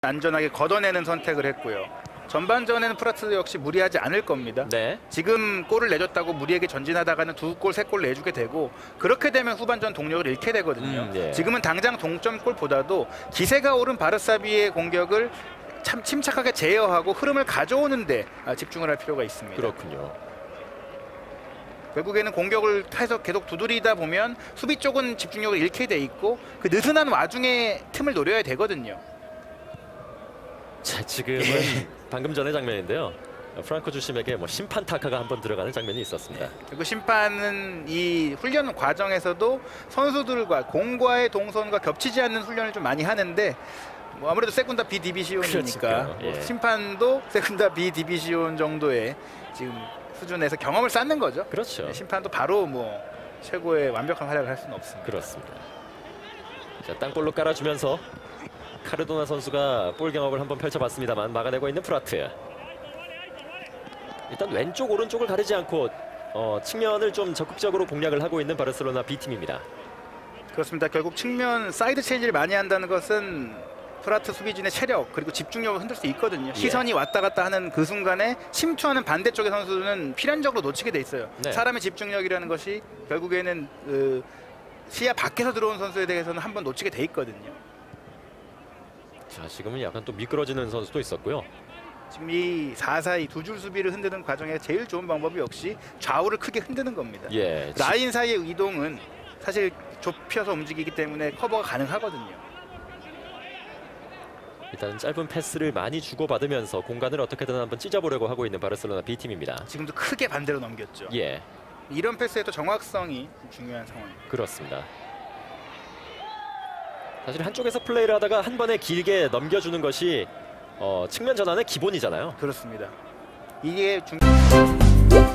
안전하게 걷어내는 선택을 했고요. 전반전에는 프라트 역시 무리하지 않을 겁니다. 네. 지금 골을 내줬다고 무리하게 전진하다가는 2골, 3골 내주게 되고 그렇게 되면 후반전 동력을 잃게 되거든요. 예. 지금은 당장 동점골보다도 기세가 오른 바르사비의 공격을 참 침착하게 제어하고 흐름을 가져오는 데 집중을 할 필요가 있습니다. 그렇군요. 결국에는 공격을 해서 계속 두드리다 보면 수비 쪽은 집중력을 잃게 돼 있고 그 느슨한 와중에 틈을 노려야 되거든요. 자, 지금은 방금 전의 장면인데요. 프랑코 주심에게 뭐 심판 타카가 한번 들어가는 장면이 있었습니다. 그리고 심판은 이 훈련 과정에서도 선수들과 공과의 동선과 겹치지 않는 훈련을 좀 많이 하는데 뭐 아무래도 세군다 B 디비시온이니까 예. 심판도 세군다 B 디비시온 정도의 지금 수준에서 경험을 쌓는 거죠. 그렇죠. 심판도 바로 뭐 최고의 완벽한 활약을 할 수는 없습니다. 그렇습니다. 자, 땅볼로 깔아주면서 카르도나 선수가 볼 경험을 한번 펼쳐봤습니다만 막아내고 있는 프라트. 일단 왼쪽 오른쪽을 가리지 않고 측면을 좀 적극적으로 공략을 하고 있는 바르셀로나 B팀입니다. 그렇습니다. 결국 측면 사이드 체인지를 많이 한다는 것은 프라트 수비진의 체력 그리고 집중력을 흔들 수 있거든요. 시선이 왔다 갔다 하는 그 순간에 침투하는 반대쪽의 선수는 필연적으로 놓치게 돼 있어요. 네. 사람의 집중력이라는 것이 결국에는 시야 밖에서 들어온 선수에 대해서는 한번 놓치게 돼 있거든요. 자, 지금은 약간 또 미끄러지는 선수도 있었고요. 지금 이 4-4-2 두 줄 수비를 흔드는 과정에 제일 좋은 방법이 역시 좌우를 크게 흔드는 겁니다. 예. 라인 사이의 이동은 사실 좁혀서 움직이기 때문에 커버가 가능하거든요. 일단 짧은 패스를 많이 주고받으면서 공간을 어떻게든 한번 찢어보려고 하고 있는 바르셀로나 B팀입니다. 지금도 크게 반대로 넘겼죠. 예. 이런 패스의 또 정확성이 중요한 상황입니다. 그렇습니다. 사실 한쪽에서 플레이를 하다가 한 번에 길게 넘겨주는 것이 측면 전환의 기본이잖아요. 그렇습니다. 이게